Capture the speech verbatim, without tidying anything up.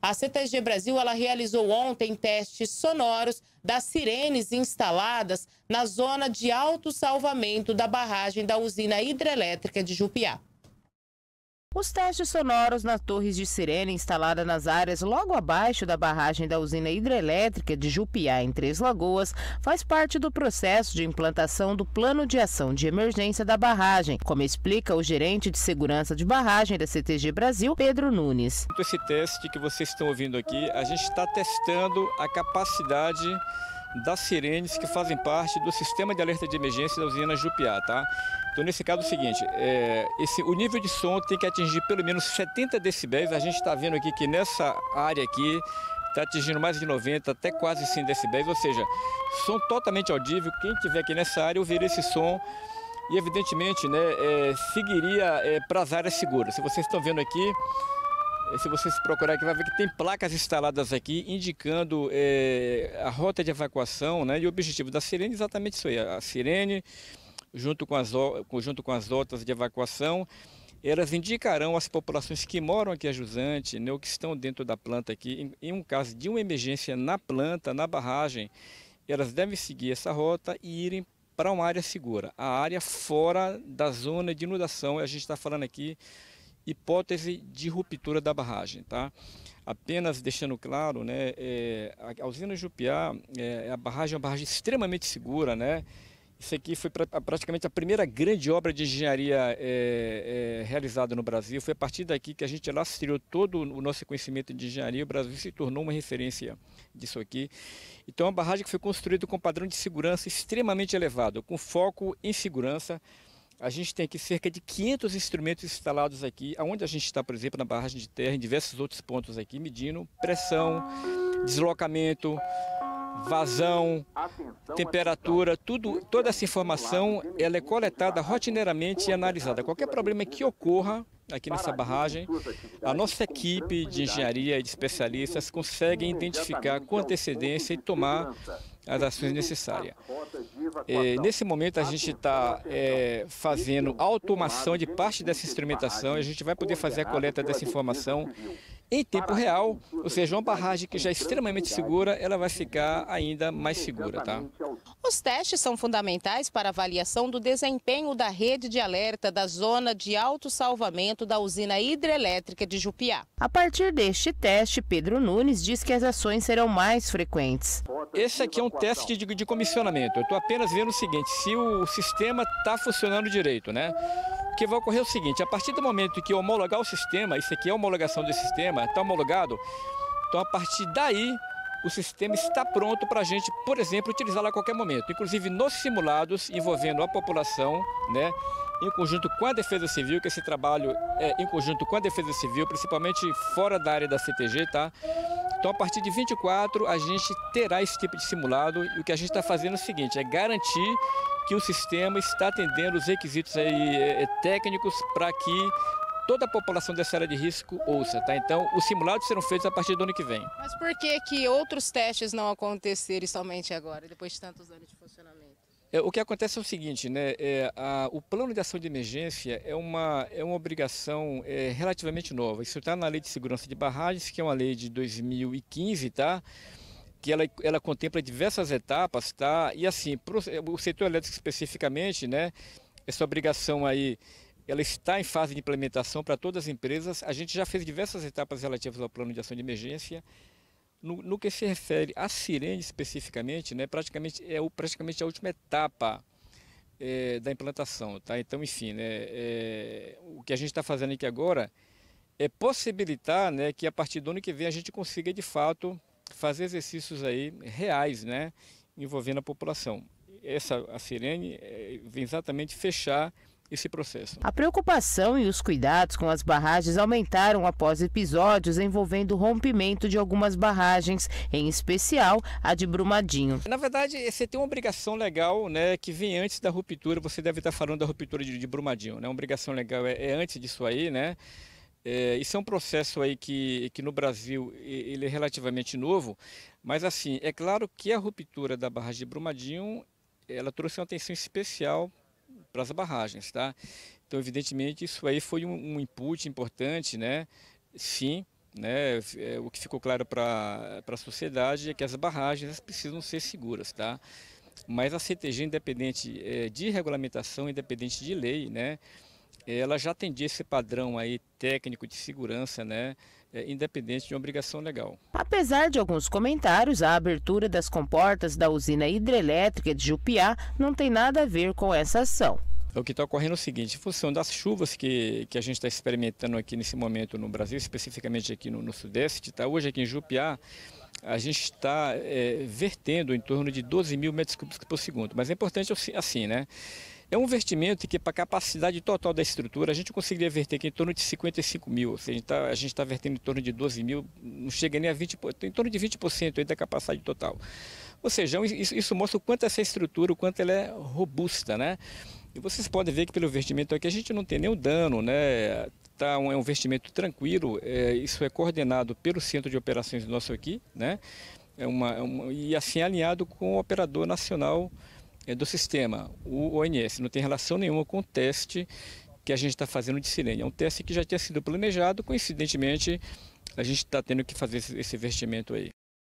A C T G Brasil ela realizou ontem testes sonoros das sirenes instaladas na zona de autossalvamento da barragem da usina hidrelétrica de Jupiá. Os testes sonoros nas torres de sirene instalada nas áreas logo abaixo da barragem da usina hidrelétrica de Jupiá, em Três Lagoas, faz parte do processo de implantação do Plano de Ação de Emergência da barragem, como explica o gerente de segurança de barragem da C T G Brasil, Pedro Nunes. Esse teste que vocês estão ouvindo aqui, a gente está testando a capacidade das sirenes que fazem parte do sistema de alerta de emergência da usina Jupiá, tá? Então, nesse caso é o seguinte, é, esse, o nível de som tem que atingir pelo menos setenta decibéis. A gente está vendo aqui que nessa área aqui está atingindo mais de noventa, até quase cem decibéis, ou seja, som totalmente audível. Quem estiver aqui nessa área ouviria esse som e, evidentemente, né, é, seguiria é, para as áreas seguras. Se vocês estão vendo aqui, se vocês procurarem aqui, vai ver que tem placas instaladas aqui indicando é, a rota de evacuação, né, e o objetivo da sirene é exatamente isso aí, a sirene, junto com as, junto com as rotas de evacuação, elas indicarão às populações que moram aqui a jusante, né, ou que estão dentro da planta aqui, em, em um caso de uma emergência na planta, na barragem, elas devem seguir essa rota e irem para uma área segura, a área fora da zona de inundação. A gente está falando aqui hipótese de ruptura da barragem, tá? Apenas deixando claro, né, é, a usina Jupiá, é, a barragem é uma barragem extremamente segura, né? Isso aqui foi pra, praticamente a primeira grande obra de engenharia é, é, realizada no Brasil. Foi a partir daqui que a gente lastreou todo o nosso conhecimento de engenharia. O Brasil se tornou uma referência disso aqui. Então, é uma barragem que foi construída com um padrão de segurança extremamente elevado, com foco em segurança. A gente tem aqui cerca de quinhentos instrumentos instalados aqui, onde a gente está, por exemplo, na barragem de terra, em diversos outros pontos aqui, medindo pressão, deslocamento, vazão, temperatura, tudo, toda essa informação ela é coletada rotineiramente e analisada. Qualquer problema que ocorra aqui nessa barragem, a nossa equipe de engenharia e de especialistas consegue identificar com antecedência e tomar as ações necessárias. É, nesse momento a gente está é, fazendo automação de parte dessa instrumentação e a gente vai poder fazer a coleta dessa informação em tempo real, ou seja, uma barragem que já é extremamente segura, ela vai ficar ainda mais segura, tá? Os testes são fundamentais para a avaliação do desempenho da rede de alerta da zona de autossalvamento da usina hidrelétrica de Jupiá. A partir deste teste, Pedro Nunes diz que as ações serão mais frequentes. Esse aqui é um teste de, de comissionamento. Eu estou apenas vendo o seguinte, se o sistema está funcionando direito, né? O que vai ocorrer é o seguinte, a partir do momento que eu homologar o sistema, isso aqui é a homologação do sistema, está homologado, então a partir daí o sistema está pronto para a gente, por exemplo, utilizá-lo a qualquer momento. Inclusive nos simulados envolvendo a população, né, em conjunto com a Defesa Civil, que esse trabalho é em conjunto com a Defesa Civil, principalmente fora da área da C T G, tá? Então, a partir de vinte e quatro, a gente terá esse tipo de simulado e o que a gente está fazendo é o seguinte, é garantir que o sistema está atendendo os requisitos aí, é, técnicos para que toda a população dessa área de risco ouça, tá? Então, os simulados serão feitos a partir do ano que vem. Mas por que que outros testes não aconteceram somente agora, depois de tantos anos de funcionamento? É, o que acontece é o seguinte, né? É, a, o plano de ação de emergência é uma, é uma obrigação é, relativamente nova. Isso está na Lei de Segurança de Barragens, que é uma lei de dois mil e quinze, tá? Que ela, ela contempla diversas etapas, tá? E assim, pro, o setor elétrico especificamente, né? Essa obrigação aí, ela está em fase de implementação para todas as empresas. A gente já fez diversas etapas relativas ao plano de ação de emergência. No, no que se refere à sirene especificamente, né, praticamente é o, praticamente a última etapa é, da implantação, tá? Então, enfim, né, é, o que a gente está fazendo aqui agora é possibilitar, né, que a partir do ano que vem a gente consiga de fato fazer exercícios aí reais, né, envolvendo a população. Essa a sirene é, vem exatamente fechar esse processo. A preocupação e os cuidados com as barragens aumentaram após episódios envolvendo o rompimento de algumas barragens, em especial a de Brumadinho. Na verdade, você tem uma obrigação legal, né, que vem antes da ruptura. Você deve estar falando da ruptura de, de Brumadinho, né? Uma obrigação legal é, é antes disso aí, né? É, isso é um processo aí que, que no Brasil ele é relativamente novo, mas assim, é claro que a ruptura da barragem de Brumadinho, ela trouxe uma atenção especial para as barragens, tá? Então, evidentemente, isso aí foi um, um input importante, né? Sim, né? O que ficou claro para a sociedade é que as barragens precisam ser seguras, tá? Mas a C T G, independente é, de regulamentação, independente de lei, né? Ela já atendia esse padrão aí técnico de segurança, né? É, independente de uma obrigação legal. Apesar de alguns comentários, a abertura das comportas da usina hidrelétrica de Jupiá não tem nada a ver com essa ação. O que está ocorrendo é o seguinte: em função das chuvas que, que a gente está experimentando aqui nesse momento no Brasil, especificamente aqui no, no Sudeste, tá? Hoje aqui em Jupiá, a gente está é, vertendo em torno de doze mil metros cúbicos por segundo. Mas é importante assim, né? É um vertimento que, para a capacidade total da estrutura, a gente conseguiria verter aqui em torno de cinquenta e cinco mil. Ou seja, a gente está vertendo em torno de doze mil, não chega nem a vinte por cento, em torno de vinte por cento aí da capacidade total. Ou seja, isso, isso mostra o quanto essa estrutura, o quanto ela é robusta, né? E vocês podem ver que pelo vestimento aqui a gente não tem nenhum dano, né? Tá um, é um vestimento tranquilo, é, isso é coordenado pelo centro de operações nosso aqui, né? É uma, é uma, e assim alinhado com o operador nacional é, do sistema, o O N S. Não tem relação nenhuma com o teste que a gente está fazendo de sirene. É um teste que já tinha sido planejado, coincidentemente a gente está tendo que fazer esse, esse vestimento aí.